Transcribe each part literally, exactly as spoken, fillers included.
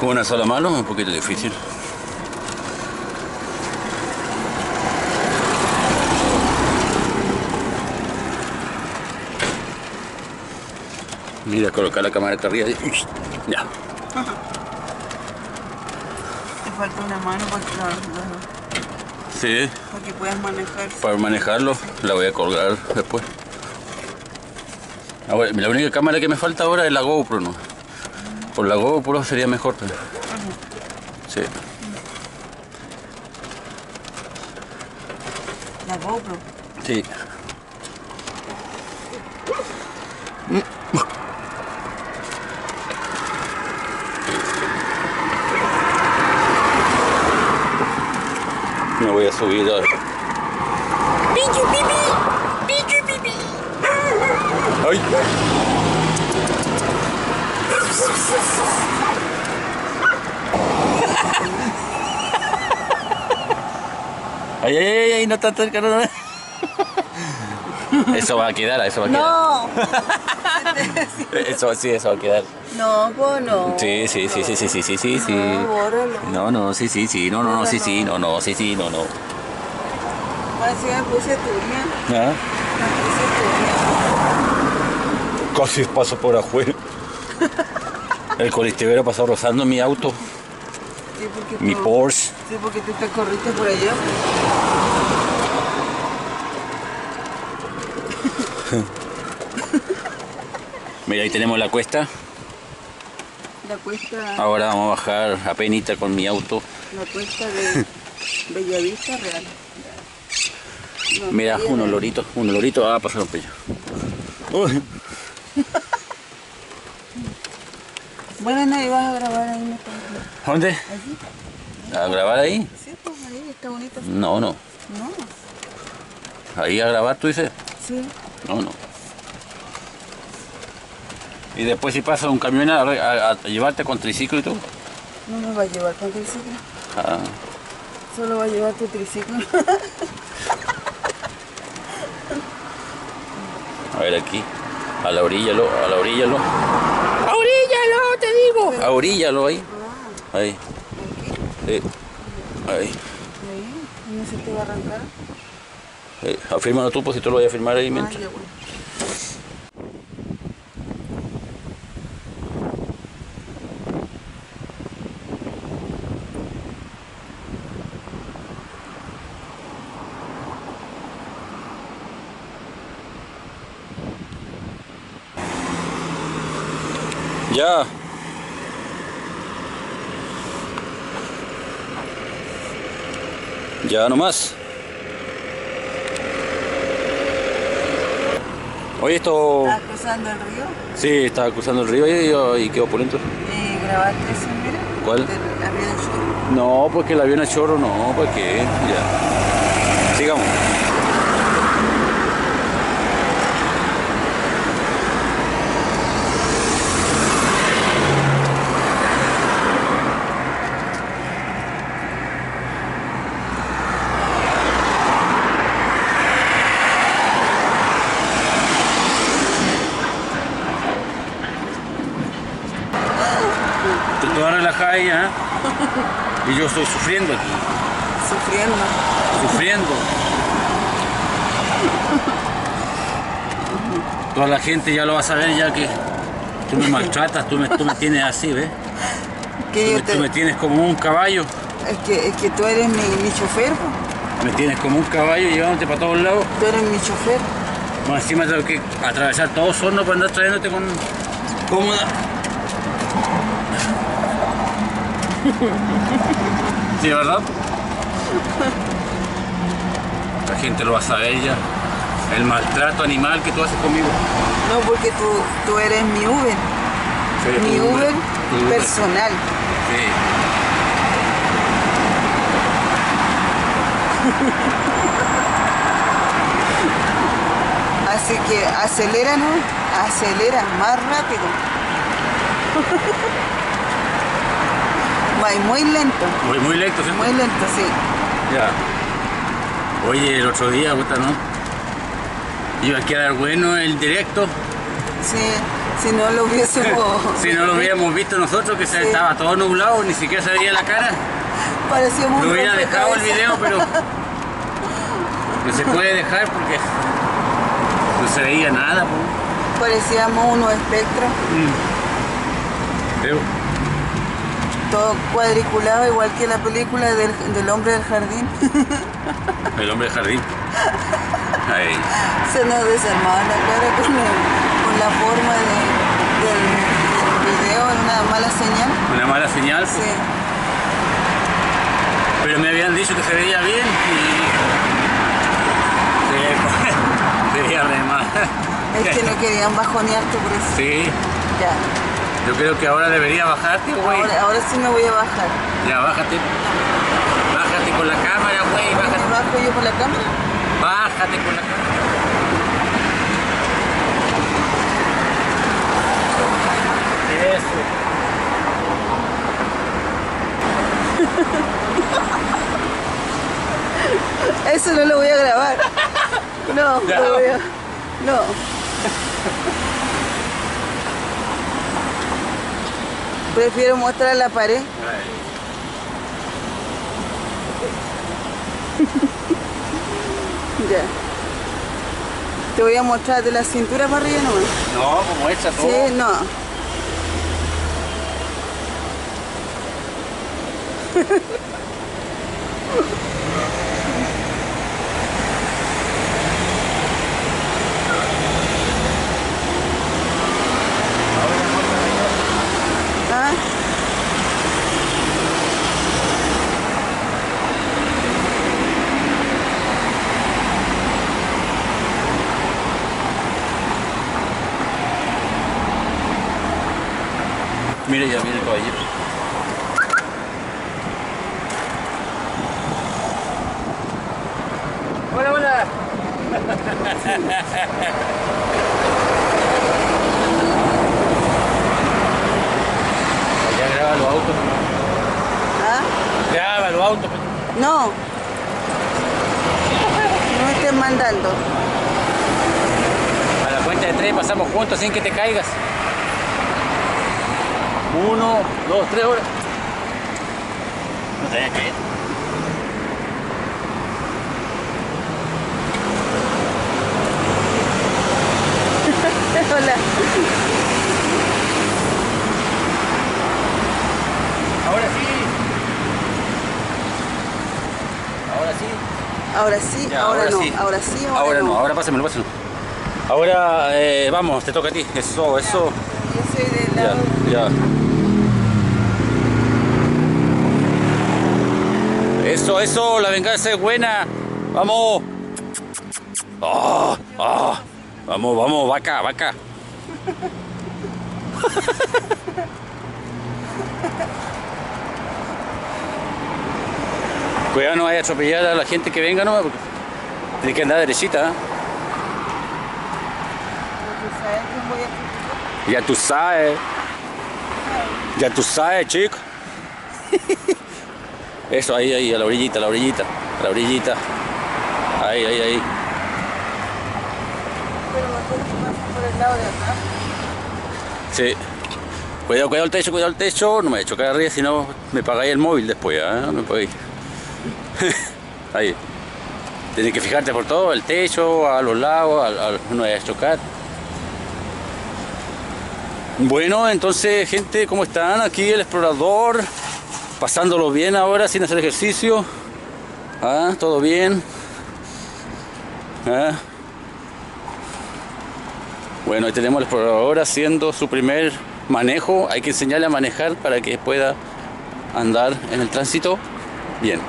Con una sola mano es un poquito difícil. Mira, colocar la cámara acá arriba. Ya. Te falta una mano para que, la, la, Sí. para que puedas manejar. Para manejarlo, la voy a colgar después. Ahora, la única cámara que me falta ahora es la GoPro, ¿no? Por la GoPro sería mejor. Pero... sí. La GoPro. Sí. Me voy a subir a... ¡Pichu, pipi! ¡Pichu, pipi! ¡Ay! ¡Ay, ay, ay! ay no está cerca, no. Eso va a quedar, eso va a quedar. ¡No! Eso sí, eso va a quedar. No, pues no. Sí, sí, sí, sí, sí, sí, sí, sí, sí. No, bórralo. No, no, sí, sí, sí, no, no, no, sí, sí, no, no, sí, sí, no, no. Así me puse turbia. ¿Ah? Me puse Casi paso por afuera. El colectivero pasó rozando mi auto, turbia. Sí, porque mi tú, Porsche. Sí, porque tú te corriste por allá. Mira, ahí tenemos la cuesta. La cuesta, Ahora vamos a bajar a penita con mi auto. la cuesta de Bellavista Real. No, Mira, María un Real. olorito, un olorito. Ah, pasó un pello. Uy. Bueno, nadie vas a grabar ahí, ¿no? ¿Dónde? ¿Allí? ¿A grabar ahí? Sí, pues ahí está bonito. No, no. No, Ahí a grabar, tú dices. sí. No, no. Y después si pasa un camión a, a- a llevarte con triciclo y todo. No me va a llevar con triciclo. Ah, Solo va a llevar tu triciclo. a ver aquí. A la orillalo, a la orillalo. ¡A orillalo, te digo! A orillalo ahí. Ahí. Sí. Ahí. Ahí, no se te va a arrancar. Eh, afírmalo tú, pues si tú lo vas a firmar ahí Ah, mientras. ya, bueno. Ya. Ya nomás. Oye, esto... ¿Estás cruzando el río? Sí, estaba cruzando el río y, y quedó opulento. ¿Y grabaste eso, mira? ¿Cuál? Del avión sur. No, porque el avión a chorro no, ¿para qué? Ya. Sigamos. Tú te vas a relajar ahí, ¿eh? Y yo estoy sufriendo aquí. Sufriendo. Sufriendo. Toda la gente ya lo va a saber ya que tú me maltratas, tú me, tú me tienes así, ¿ves? Que Tú yo me, te... tú me tienes como un caballo. Es que, es que tú eres mi, mi chofer, po. Me tienes como un caballo llevándote para todos lados. Tú eres mi chofer. Bueno, encima tengo que atravesar todo Osorno para andar trayéndote con cómoda. Sí, ¿verdad? La gente lo va a saber ya. El maltrato animal que tú haces conmigo. No, porque tú, tú eres mi Uber. Sí, Mi tu Uber tu Uber. personal. Sí. Así que acelera, ¿no? Acelera más rápido. Va muy lento. Muy, muy lento, ¿sí? Muy lento, sí. Ya. Oye, el otro día, puta, ¿no? Iba a quedar bueno el directo. Sí. Si no lo hubiésemos... Si no lo hubiéramos visto nosotros, que se Sí. estaba todo nublado, ni siquiera se veía la cara. Parecíamos Lo un hubiera dejado el rompecabezas. video, pero no se puede dejar porque no se veía nada. Po. Parecíamos unos espectros, Pero, todo cuadriculado, igual que la película del, del hombre del jardín. el hombre del jardín. Ahí. Se nos desarmaba la cara con, el- con la forma de, del, del video, una mala señal. Una mala señal, po. Sí. Pero me habían dicho que se veía bien y se veía re mal. Es que no querían bajonearte por eso. Sí, Ya. yo creo que ahora debería bajarte, güey. Ahora, ahora sí me voy a bajar. Ya, bájate. Bájate con la cámara, güey. Bájate, ¿Me bajo yo por la cámara? bájate con la cámara. Eso. Eso no lo voy a grabar. No, Ya. no voy a... No. Prefiero mostrar la pared. Ya. Te voy a mostrar de la cintura para arriba nomás. No, como hecha todo. Sí, no. ¿Ah? Mira, ya viene el caballero. Hola, hola. Ya graba los autos. ¿Ah? Graba los autos. No. No me estés mandando. A la cuenta de tres pasamos juntos sin que te caigas. Uno, dos, tres horas. No te vayas a caer. Hola. Ahora sí. Ahora sí. Ahora sí, Ya, ahora, ahora no. sí. Ahora sí, ahora, Ahora no. no, ahora pásamelo, pásamelo. Ahora, eh, vamos, te toca a ti. Eso, eso. Yo soy del Ya, lado... ya. Eso, eso, la venganza es buena. Vamos. Ah, ah. Vamos, vamos, vaca, vaca. Cuidado, no vaya a atropellar a la gente que venga, no, porque tiene que andar derechita. ¿Eh? ¿Sabes quién voy a... Ya tú sabes. Ya tú sabes, chico. Eso, ahí, ahí, a la orillita, a la orillita, a la orillita. Ahí, ahí, ahí. Pero mejor que pasen por el lado de acá. Sí. Cuidado, cuidado el techo, cuidado el techo. No me voy a chocar arriba, si no me pagáis el móvil después, ¿eh? No me pagáis. Ahí. Tienes que fijarte por todo, el techo, a los lados, a, a, no vayas a chocar. Bueno, entonces, gente, ¿cómo están? Aquí el explorador, pasándolo bien ahora, sin hacer ejercicio. ¿Ah? ¿Todo bien? ¿Ah? Bueno, ahí tenemos al explorador haciendo su primer manejo. Hay que enseñarle a manejar para que pueda andar en el tránsito bien.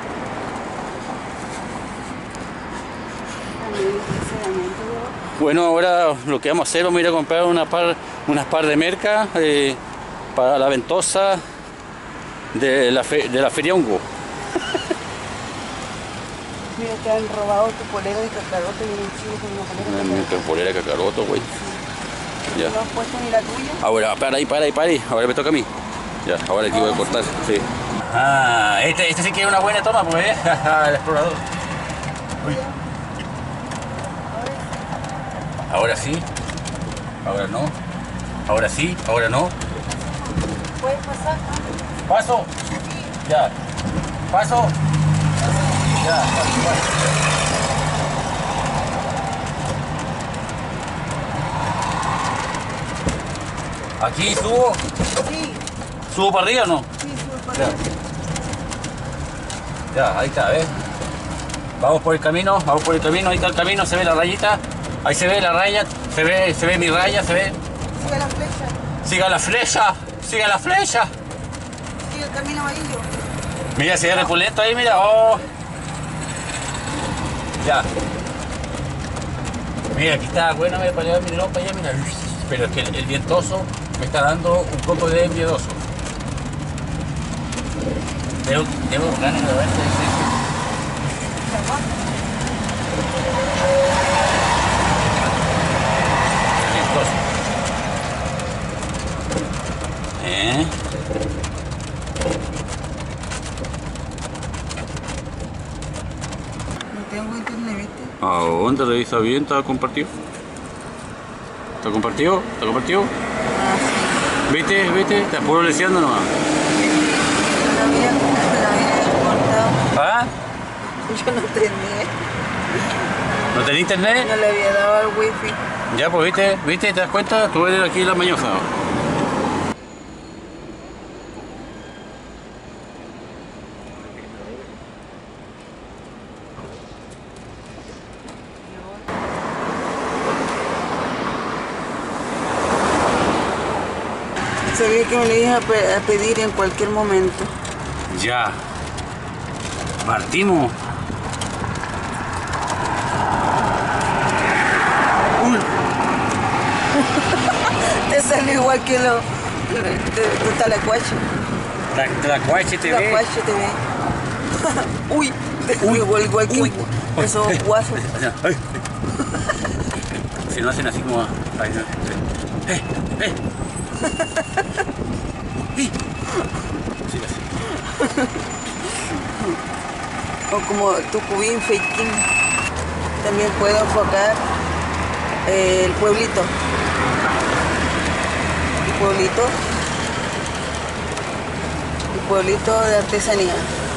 Bueno, ahora lo que vamos a hacer, vamos a ir a comprar una par, unas par de merca eh, para la ventosa de la, fe, de la Feria Hongo. Mira, te han robado tu polera de cacarote y un chico con una polera de Una cacarote. polera de cacaroto, güey. Ya. No has puesto ni la tuya. Ahora, para ahí, para ahí, para ahí. Ahora me toca a mí. Ya, ahora aquí voy a cortar. Sí. Ah, este, este sí que es una buena toma, pues, ¿eh? El explorador. Uy. Ahora sí. Ahora no. Ahora sí, ahora no. ¿Puedes pasar? Paso. Ya. Paso. Ya, paso, paso. Aquí subo. Sí, ¿Subo para arriba o no? sí, sube para Ya. allá. Ya, ahí está, ¿ves? Vamos por el camino, vamos por el camino, ahí está el camino, se ve la rayita. Ahí se ve la raya, se ve, se ve mi raya, se ve. Sigue la flecha, Siga la flecha, siga la flecha. sigue el camino amarillo. Mira, se ve repulento ahí, mira, oh. Ya. Mira, aquí está, bueno, mira, para allá, mira, para allá, mira. Pero es que el, el vientoso me está dando un poco de miedoso. Tengo, tengo ganas de verse. Vientoso. ¿Eh? No tengo internet, ¿viste? ¿A dónde revisa bien? ¿Está compartido? ¿Está compartido? ¿Está compartido? Ah, sí. ¿Viste? ¿Viste? Te apuro leseando nomás. La había, la había cortado. ¿Ah? Yo no tenía. ¿No tenés internet? No le había dado al wifi. Ya, pues, ¿viste? ¿Viste? ¿Te das cuenta? Tú eres aquí la mañosa. Sabía que me lo ibas a, pe- a pedir en cualquier momento. Ya. Partimos. Uy. Te salió igual que lo de, de, de Talacuache. La, la Cuache T V. Talacuache T V. Uy, te Uy, igual, igual que uy. esos guasos. Ay. Si no hacen así como... Ay, no. ¡Eh! ¡Eh! ¡Eh! Sí, así. O como Tucubín, Feiquín. También puedo enfocar eh, el pueblito. El pueblito. El pueblito de artesanía.